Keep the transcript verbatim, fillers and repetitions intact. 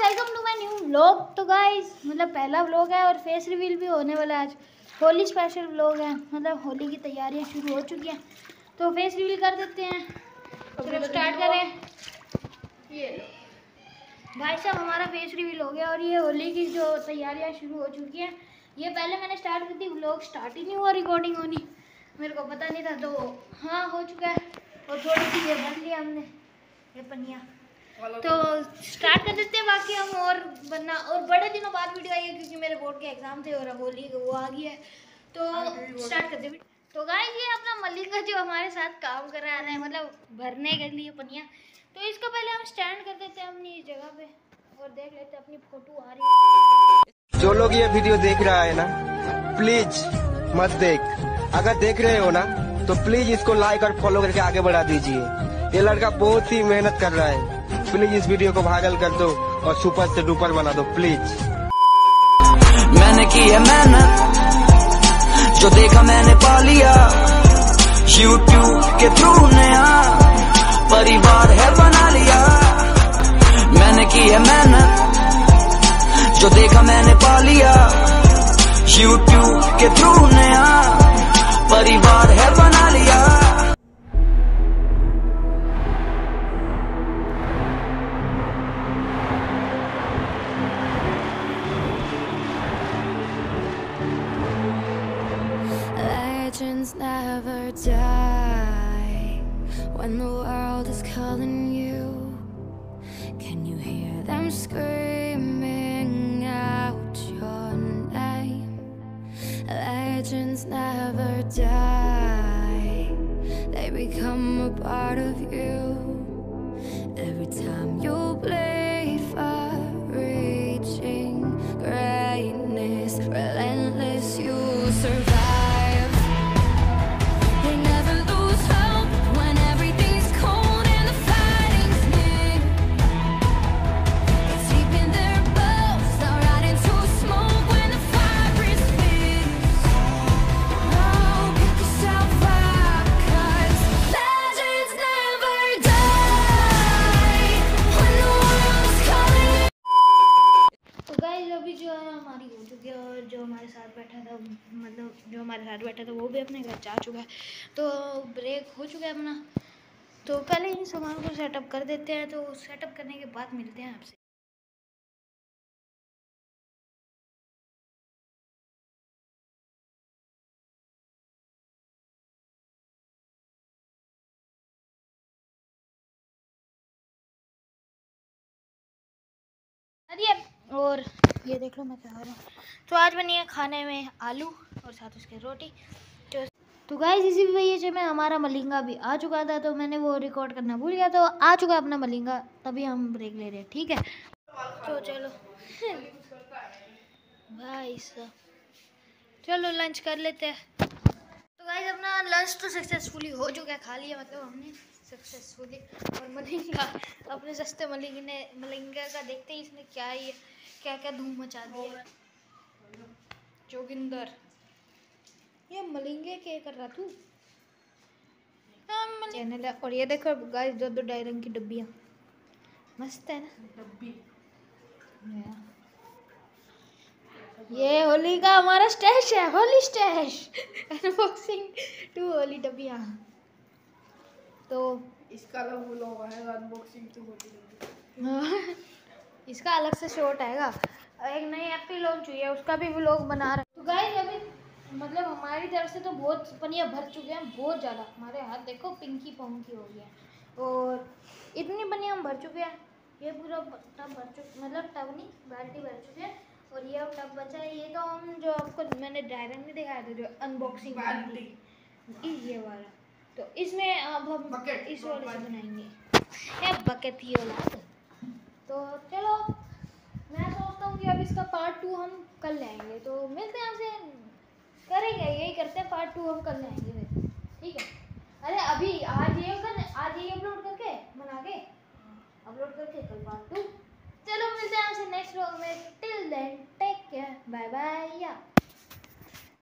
Welcome to my new vlog. तो guys मतलब पहला व्लॉग है और फेस रिवील भी होने वाला है आज। होली स्पेशल व्लॉग है, मतलब होली की तैयारियां शुरू हो चुकी हैं तो फेस रिवील कर देते हैं। चलो स्टार्ट करें। ये भाई साहब हमारा फेस रिवील हो गया और ये होली की जो तैयारियां शुरू हो चुकी हैं। ये पहले मैंने स्टार्ट की थी, व्लॉग स्टार्ट ही नहीं हुआ रिकॉर्डिंग होनी, मेरे को पता नहीं था। तो हाँ हो चुका है और थोड़ी सी ये बन लिया हमने ये पनिया। तो स्टार्ट कर देते हैं बाकी हम। और बनना और बड़े दिनों बाद वीडियो आई है क्योंकि मेरे बोर्ड के एग्जाम थे और अब होली वो आ गई है तो स्टार्ट करते हैं। तो गाइस ये अपना मलिका जो हमारे साथ काम कर रहा है, मतलब भरने के लिए पनिया, तो इसको पहले हम स्टैंड कर देते हैं अपनी जगह पे और देख लेते हैं अपनी फोटो आ रही है। जो लोग ये वीडियो देख रहा है ना, प्लीज मत देख। अगर देख रहे हो ना तो प्लीज इसको लाइक और फॉलो करके आगे बढ़ा दीजिए। ये लड़का बहुत ही मेहनत कर रहा है। प्लीज इस वीडियो को वायरल कर दो और सुपर से डुपर बना दो प्लीज। मैंने की है मेहनत, जो देखा मैंने पा लिया। यूट्यूब के थ्रू नया परिवार है बना लिया। मैंने की है मेहनत, जो देखा मैंने पा लिया। यूट्यूब के थ्रू नया परिवार है बना लिया। Legends never die when the world is calling you. Can you hear them screaming out your name? Legends never die, they become a part of you. Every time you bleed for reaching greatness, relentless you survive. अभी जो है हमारी हो चुकी है और जो हमारे साथ बैठा था, मतलब जो हमारे साथ बैठा था वो भी अपने घर जा चुका है। तो ब्रेक हो चुका है अपना। तो पहले इन सामान को सेटअप कर देते हैं, तो सेटअप करने के बाद मिलते हैं आपसे। अरे और ये देख लो मैं क्या कर रहा हूँ। तो आज बनी है खाने में आलू और साथ उसके रोटी। तो तो गाइस इसी वजह में हमारा मलिंगा भी आ चुका था, तो मैंने वो रिकॉर्ड करना भूल गया। तो आ चुका है अपना मलिंगा, तभी हम ब्रेक ले रहे हैं, ठीक है। तो चलो भाई साहब चलो लंच कर लेते हैं। तो गाइस अपना लंच तो सक्सेसफुली हो चुका है, खा लिया मतलब हमने सक्सेसफुली। और मलिंगा अपने सस्ते मलिंगे ने मलिंगा का देखते ही इसने क्या ही क्या क्या धूम मचा दी है। जोगिंदर ये मलिंगे क्या कर रहा तू? चैनल है। और ये देखो गाइस दो दो ढाई रंग की डब्बियाँ मस्त है ना डब्बी। ये होली का हमारा स्टैश है, Holi stash unboxing two Holi डब्बियाँ। तो इसका अलग व्लॉग आएगा, अनबॉक्सिंग टू होली डब्बियाँ। इसका अलग से शॉर्ट आएगा। एक नई ऐप भी लॉन्च हुई है, उसका भी व्लॉग बना रहे। तो गाइस अभी मतलब हमारी तरफ से तो बहुत पनिया भर चुके हैं, बहुत ज़्यादा। हमारे हाथ देखो पिंकी पोंकी हो गया और इतनी पनिया हम भर चुके हैं। ये पूरा टब भर चुके, मतलब टब नहीं बाल्टी भर चुके हैं। और ये अब टब बचा है। ये तो हम जो आपको मैंने डायरेक्ट में दिखाया था जो अनबॉक्सिंग बाल्टी ये वाला, तो इसमें अब हम इस वाले से बनाएंगे ये बकेट ही वाला। तो चलो मैं सोचता हूँ कि अब इसका पार्ट टू हम कर लेंगे। तो मिलते हैं आपसे, करेंगे यही करते हैं, पार्ट टू हम कर लेंगे फिर, ठीक है। अरे अभी आज ये कर आज ये अपलोड करके बना के अपलोड करके कल पार्ट टू। चलो मिलते हैं आपसे नेक्स्ट व्लॉग में।